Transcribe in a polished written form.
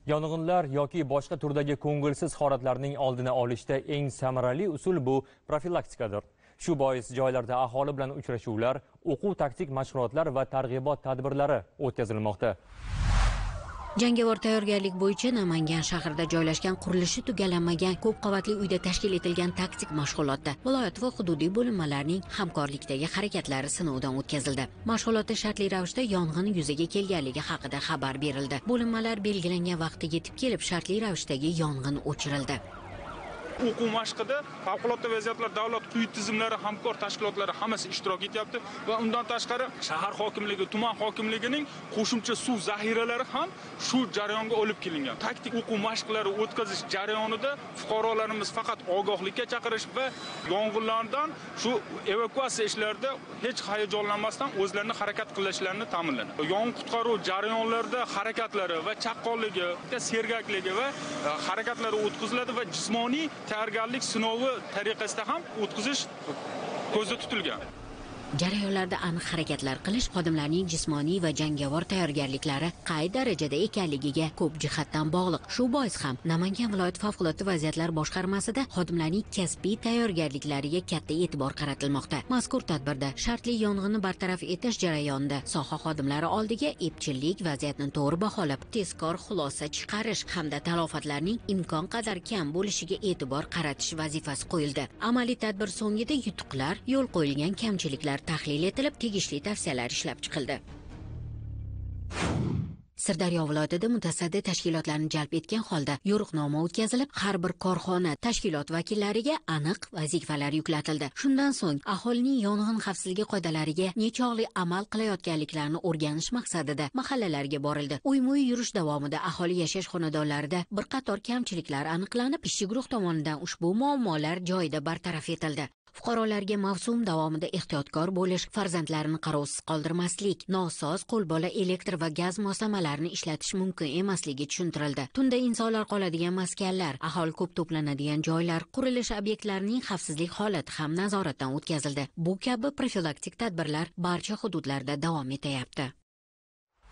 Yong'inlar yoki boshqa turdagi ko'ngilsiz holatlarning oldini olishda eng samarali usul bu profilaktikadir. Shu bois joylarda aholi bilan uchrashuvlar, o'quv-taktik mashg'ulotlar va targ'ibot tadbirlari o'tkazilmoqda. Jangovar tayyorgarlik bo'yicha Namangan shahrida joylashgan qurilishi tugallanmagan ko'p qavatli uyda tashkil etilgan taktik mashg'ulotda viloyat va hududiy bo'linmalarning hamkorlikdagi harakatlari sinovdan o'tkazildi. Mashg'ulotda shartli ravishda yong'in yuzaga kelganligi haqida xabar berildi. Bo'linmalar belgilangan vaqtda yetib kelib, shartli ravishdagi yong'in o'chirildi. O'quv mashqida favqulodda vaziyatlar davlat quyi tizimlari hamkor tashkilotlari hammasi ishtirok etyapti va undan tashqari shahar hokimligi, tuman hokimligining qo'shimcha suv zaxiralari ham shu jarayonga olib kelingan. Taktik o'quv mashqlari o'tkazish jarayonida fuqarolarimiz faqat ogohlikka chaqirish va yong'inlardan shu evakuatsiya ishlarida hech hayajonlanmasdan o'zlarini harakat qilishlarini ta'minladi. Yong'in qutqaruv jarayonlarida harakatlari va chaqqonligi, sergakligi va harakatlari o'tkaziladi va jismoniy tayyorgarlik sinovi tariqasida ham o'tkazish ko'zda tutilgan. Jarayonlarda aniq harakatlar qilish xodimlarning jismoniy va jangovar tayyorgarliklari qay darajada ekanligiga ko'p jihatdan bog'liq. Shu bois ham Namangan viloyat favqulodda vaziyatlar boshqarmasida xodimlarning kasbiy tayyorgarliklariga katta e'tibor qaratilmoqda. Mazkur tadbirda shartli yong'inni bartaraf etish jarayonida soha xodimlari oldiga epchillik, vaziyatni to'g'ri baholab, tezkor xulosa chiqarish hamda talafotlarning imkon qadar kam bo'lishiga e'tibor qaratish vazifasi qo'yildi. Amaliy tadbir so'ngida yutuqlar, yo'l qo'yilgan kamchiliklar tahlil etilib, tegishli tavsiyalar ishlab chiqildi. Sirdaryo viloyatida mutasaddi tashkilotlarni jalb etgan holda yo'riqnoma o'tkazilib, har bir korxona, tashkilot vakillariga aniq vazifalar yuklatildi. Shundan so'ng aholining yong'in xavfsizligi qoidalariga nechog'li amal qilayotganliklarini o'rganish maqsadida mahallalarga borildi. Uy-mo'y yurish davomida aholi yashash xonadonlarida bir qator kamchiliklar aniqlanib, ishchi guruh tomonidan ushbu muammolar joyida bartaraf etildi. Fuqarolarga mavsum davomida ehtiyotkor bo'lish, farzandlarini qarovsiz qoldirmaslik, nosoz qo'lbola elektr va gaz moslamalarini ishlatish mumkin emasligi tushuntirildi. Tunda insonlar qoladigan maskanlar, aholi ko'p to'planadigan joylar, qurilish obyektlarining xavfsizlik holati ham nazoratdan o'tkazildi. Bu kabi profilaktik tadbirlar barcha hududlarda davom etyapti.